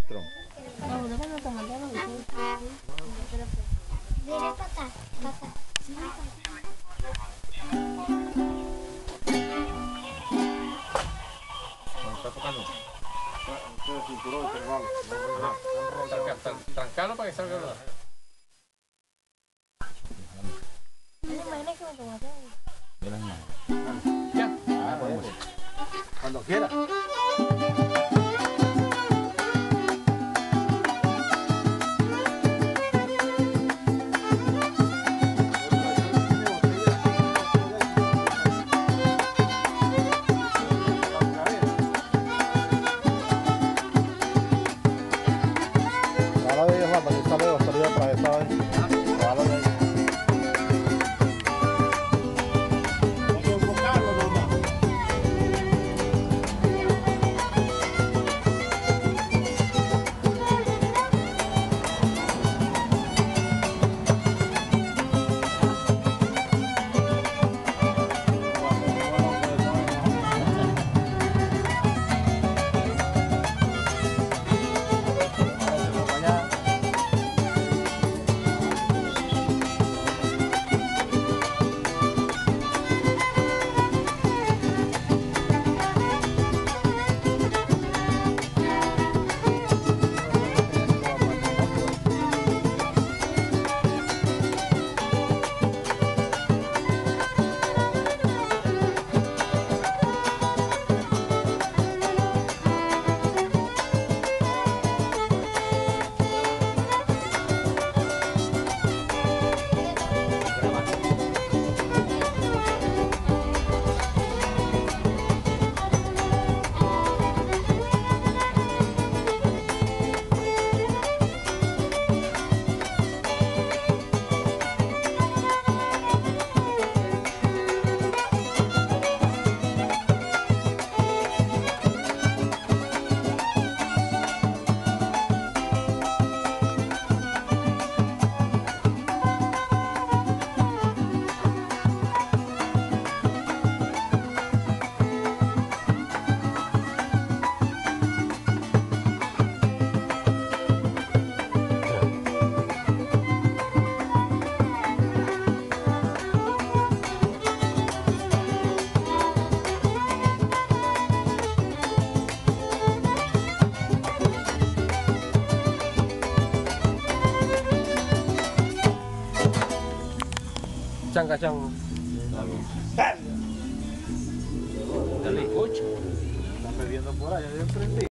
maestro. Viene papá, papá. ¿Está tocando? Cinturón, intervalo. Trancalo para que salga la... Ya. Cuando quiera. Ahora de ellos, para que sale la salida atravesada. Ahora de ellos. Hay que enfocarlo nomás. Changachang. Dale, 8. Están bebiendo por allá, yo prendí.